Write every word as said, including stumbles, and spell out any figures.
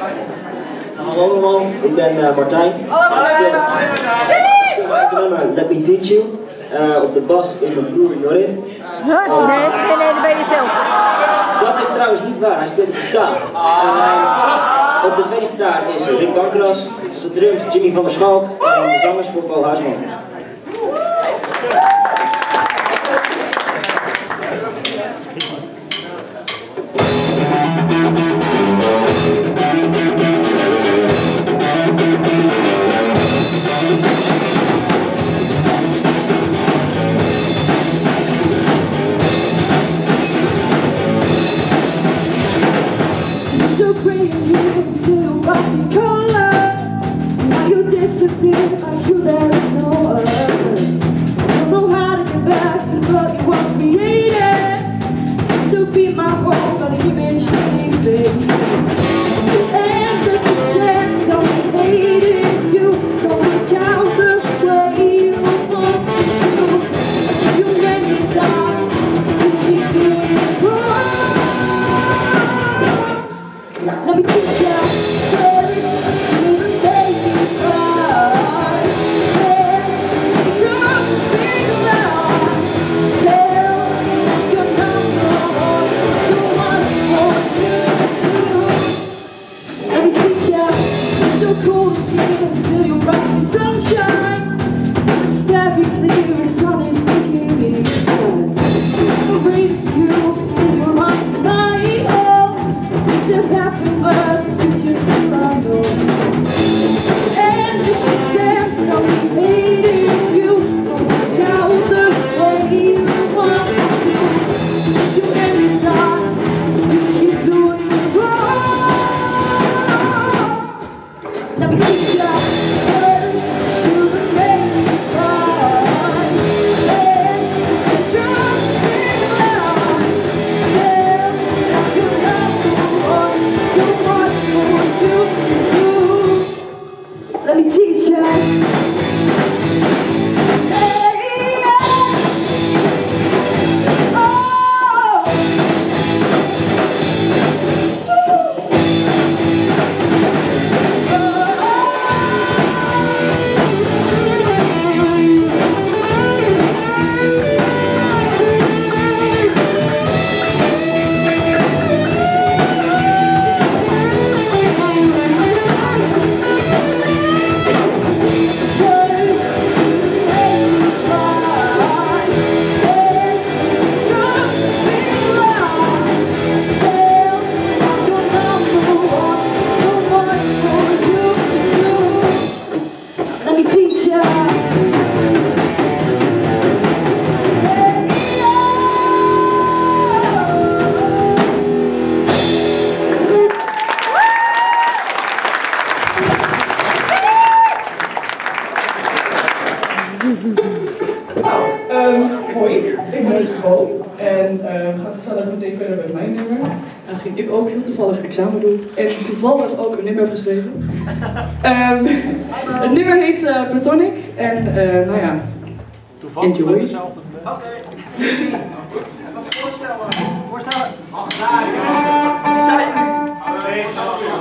Hallo allemaal, ik ben uh, Martijn. Ik speel, ik speel uit het nummer Let Me Teach You. Uh, op de bas is mijn broer Jorrit. Huh? Nee, nee, nee, dat ben je zelf. Dat is trouwens niet waar, hij speelt de gitaar. Uh, op de tweede gitaar is Rick Bankras, de drums Jimmy van der Schalk en de zangers voor Beau. So great into body color. Now you disappear like you there is no other. Don't know how to get back to what it was created. Used to be my home, but keep it shaping. Endless chance of hating you. Don't look out the way you want to. I told you many times, you keep doing it wrong. Let me teach you stories I shouldn't make you cry. Yeah, you're big around. Tell you're number one. So much more to do. Let me teach you it's so cold again until you rise to sunshine. It's very clear the sun is taking me inside. I'm waiting for you in your arms tonight. Oh, it's a happen, but the future's still unknown. And this intense, I'll be hating you. Don't work out the way you want to. Too many times, you keep doing it wrong. Let me teach you words that shouldn't make you cry. Yeah, you're big around. Tell me you're number one. So much more you can do. Let me teach you. Hey, yeah. Oh. Ik ben dus Beau en uh, ga gezellig meteen verder met mijn nummer. Aangezien ik ook heel toevallig examen doe en toevallig ook een nummer heb geschreven. Um, het nummer heet uh, Platonic en uh, nou ja, toevallig enjoy. Oké. Okay. Even voorstellen. Voorstellen. Ach, daar, joh. Die zijn jullie.